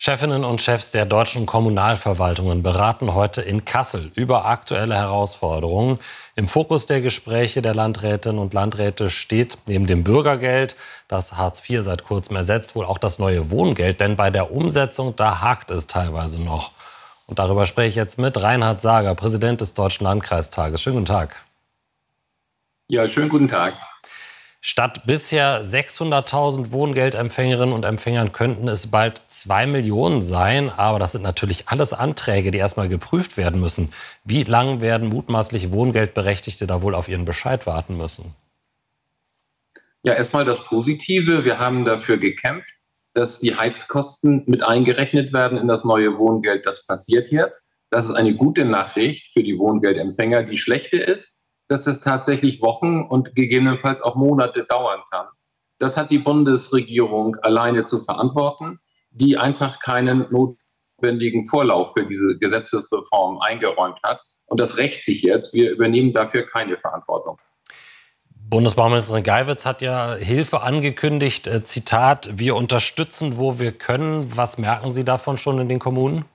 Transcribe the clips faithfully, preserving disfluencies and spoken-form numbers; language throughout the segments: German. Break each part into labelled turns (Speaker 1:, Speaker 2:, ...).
Speaker 1: Chefinnen und Chefs der deutschen Kommunalverwaltungen beraten heute in Kassel über aktuelle Herausforderungen. Im Fokus der Gespräche der Landrätinnen und Landräte steht neben dem Bürgergeld, das Hartz vier seit kurzem ersetzt, wohl auch das neue Wohngeld. Denn bei der Umsetzung, da hakt es teilweise noch. Und darüber spreche ich jetzt mit Reinhard Sager, Präsident des Deutschen Landkreistages. Schönen guten Tag.
Speaker 2: Ja, schönen guten Tag.
Speaker 1: Statt bisher sechshunderttausend Wohngeldempfängerinnen und Empfängern könnten es bald zwei Millionen sein. Aber das sind natürlich alles Anträge, die erstmal geprüft werden müssen. Wie lang werden mutmaßlich Wohngeldberechtigte da wohl auf ihren Bescheid warten müssen?
Speaker 2: Ja, erstmal das Positive. Wir haben dafür gekämpft, dass die Heizkosten mit eingerechnet werden in das neue Wohngeld. Das passiert jetzt. Das ist eine gute Nachricht für die Wohngeldempfänger. Die schlechte ist, dass es tatsächlich Wochen und gegebenenfalls auch Monate dauern kann. Das hat die Bundesregierung alleine zu verantworten, die einfach keinen notwendigen Vorlauf für diese Gesetzesreform eingeräumt hat. Und das rächt sich jetzt. Wir übernehmen dafür keine Verantwortung.
Speaker 1: Bundesbauministerin Geiwitz hat ja Hilfe angekündigt. Äh, Zitat, wir unterstützen, wo wir können. Was merken Sie davon schon in den Kommunen?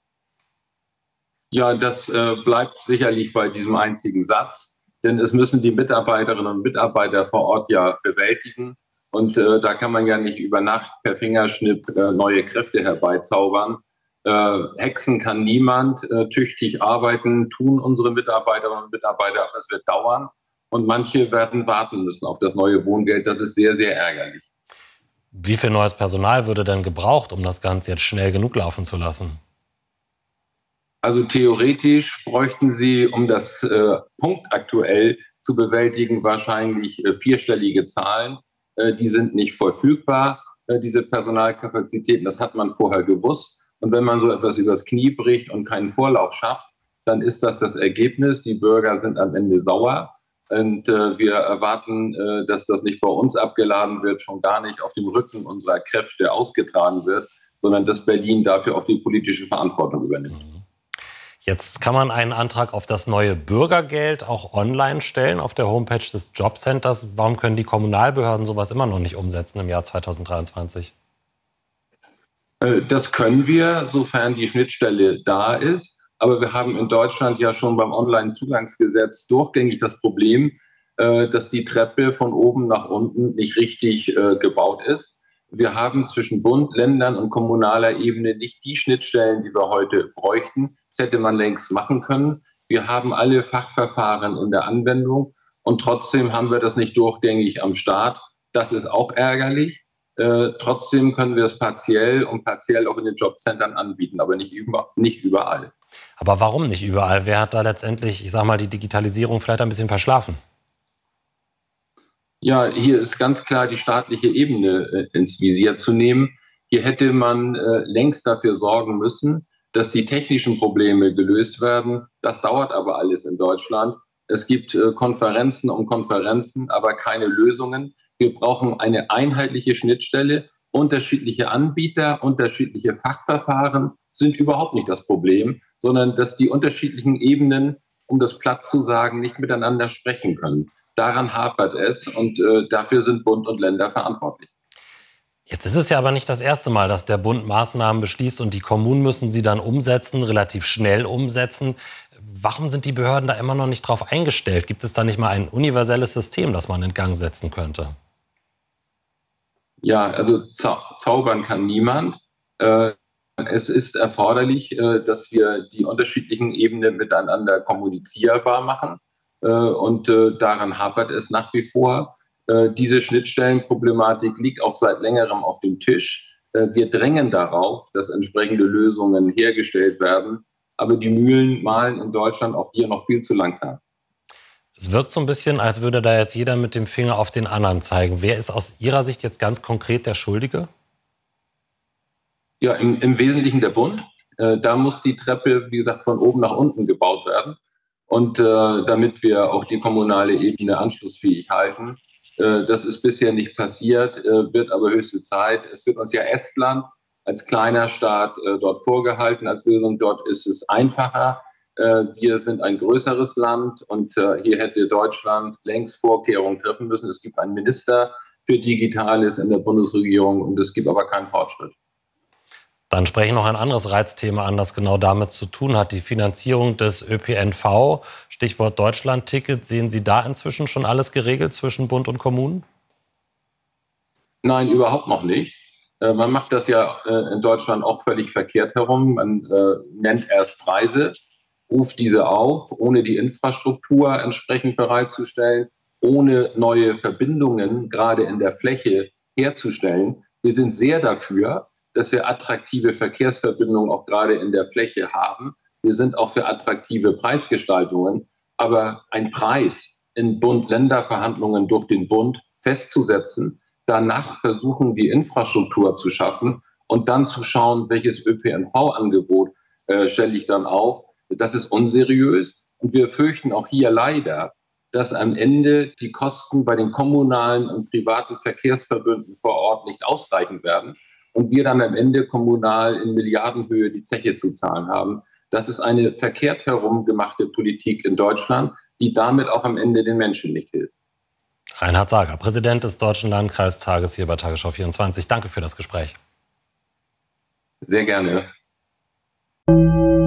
Speaker 2: Ja, das äh, bleibt sicherlich bei diesem einzigen Satz. Denn es müssen die Mitarbeiterinnen und Mitarbeiter vor Ort ja bewältigen. Und äh, da kann man ja nicht über Nacht per Fingerschnipp äh, neue Kräfte herbeizaubern. Äh, hexen kann niemand. Äh, tüchtig arbeiten tun unsere Mitarbeiterinnen und Mitarbeiter. Aber es wird dauern. Und manche werden warten müssen auf das neue Wohngeld. Das ist sehr, sehr ärgerlich.
Speaker 1: Wie viel neues Personal würde denn gebraucht, um das Ganze jetzt schnell genug laufen zu lassen?
Speaker 2: Also theoretisch bräuchten Sie, um das äh, punktaktuell zu bewältigen, wahrscheinlich äh, vierstellige Zahlen. Äh, die sind nicht verfügbar, äh, diese Personalkapazitäten. Das hat man vorher gewusst. Und wenn man so etwas übers Knie bricht und keinen Vorlauf schafft, dann ist das das Ergebnis. Die Bürger sind am Ende sauer. Und äh, wir erwarten, äh, dass das nicht bei uns abgeladen wird, schon gar nicht auf dem Rücken unserer Kräfte ausgetragen wird, sondern dass Berlin dafür auch die politische Verantwortung übernimmt.
Speaker 1: Mhm. Jetzt kann man einen Antrag auf das neue Bürgergeld auch online stellen auf der Homepage des Jobcenters. Warum können die Kommunalbehörden sowas immer noch nicht umsetzen im Jahr zweitausenddreiundzwanzig?
Speaker 2: Das können wir, sofern die Schnittstelle da ist. Aber wir haben in Deutschland ja schon beim Onlinezugangsgesetz durchgängig das Problem, dass die Treppe von oben nach unten nicht richtig gebaut ist. Wir haben zwischen Bund, Ländern und kommunaler Ebene nicht die Schnittstellen, die wir heute bräuchten. Das hätte man längst machen können. Wir haben alle Fachverfahren in der Anwendung und trotzdem haben wir das nicht durchgängig am Start. Das ist auch ärgerlich. Äh, trotzdem können wir es partiell und partiell auch in den Jobcentern anbieten, aber nicht, über, nicht überall.
Speaker 1: Aber warum nicht überall? Wer hat da letztendlich, ich sag mal, die Digitalisierung vielleicht ein bisschen verschlafen?
Speaker 2: Ja, hier ist ganz klar die staatliche Ebene äh, ins Visier zu nehmen. Hier hätte man äh, längst dafür sorgen müssen, dass die technischen Probleme gelöst werden. Das dauert aber alles in Deutschland. Es gibt äh, Konferenzen um Konferenzen, aber keine Lösungen. Wir brauchen eine einheitliche Schnittstelle. Unterschiedliche Anbieter, unterschiedliche Fachverfahren sind überhaupt nicht das Problem, sondern dass die unterschiedlichen Ebenen, um das platt zu sagen, nicht miteinander sprechen können. Daran hapert es und äh, dafür sind Bund und Länder verantwortlich.
Speaker 1: Jetzt ist es ja aber nicht das erste Mal, dass der Bund Maßnahmen beschließt und die Kommunen müssen sie dann umsetzen, relativ schnell umsetzen. Warum sind die Behörden da immer noch nicht drauf eingestellt? Gibt es da nicht mal ein universelles System, das man in Gang setzen könnte?
Speaker 2: Ja, also zau zaubern kann niemand. Äh, es ist erforderlich, äh, dass wir die unterschiedlichen Ebenen miteinander kommunizierbar machen. Und äh, daran hapert es nach wie vor. Äh, diese Schnittstellenproblematik liegt auch seit längerem auf dem Tisch. Äh, wir drängen darauf, dass entsprechende Lösungen hergestellt werden. Aber die Mühlen mahlen in Deutschland auch hier noch viel zu langsam.
Speaker 1: Es wirkt so ein bisschen, als würde da jetzt jeder mit dem Finger auf den anderen zeigen. Wer ist aus Ihrer Sicht jetzt ganz konkret der Schuldige?
Speaker 2: Ja, im, im Wesentlichen der Bund. Äh, da muss die Treppe, wie gesagt, von oben nach unten gebaut werden. Und äh, damit wir auch die kommunale Ebene anschlussfähig halten. Äh, das ist bisher nicht passiert, äh, wird aber höchste Zeit. Es wird uns ja Estland als kleiner Staat äh, dort vorgehalten als Lösung. Dort ist es einfacher. Äh, wir sind ein größeres Land und äh, hier hätte Deutschland längst Vorkehrungen treffen müssen. Es gibt einen Minister für Digitales in der Bundesregierung und es gibt aber keinen Fortschritt.
Speaker 1: Dann spreche ich noch ein anderes Reizthema an, das genau damit zu tun hat. Die Finanzierung des Ö P N V, Stichwort Deutschland-Ticket. Sehen Sie da inzwischen schon alles geregelt zwischen Bund und Kommunen?
Speaker 2: Nein, überhaupt noch nicht. Äh, man macht das ja äh, in Deutschland auch völlig verkehrt herum. Man äh, nennt erst Preise, ruft diese auf, ohne die Infrastruktur entsprechend bereitzustellen, ohne neue Verbindungen gerade in der Fläche herzustellen. Wir sind sehr dafür, dass wir attraktive Verkehrsverbindungen auch gerade in der Fläche haben. Wir sind auch für attraktive Preisgestaltungen. Aber ein Preis in Bund-Länder-Verhandlungen durch den Bund festzusetzen, danach versuchen, die Infrastruktur zu schaffen und dann zu schauen, welches Ö P N V-Angebot äh, stelle ich dann auf. Das ist unseriös. Und wir fürchten auch hier leider, dass am Ende die Kosten bei den kommunalen und privaten Verkehrsverbünden vor Ort nicht ausreichen werden und wir dann am Ende kommunal in Milliardenhöhe die Zeche zu zahlen haben. Das ist eine verkehrt herum gemachte Politik in Deutschland, die damit auch am Ende den Menschen nicht hilft.
Speaker 1: Reinhard Sager, Präsident des Deutschen Landkreistages hier bei Tagesschau vierundzwanzig. Danke für das Gespräch.
Speaker 2: Sehr gerne.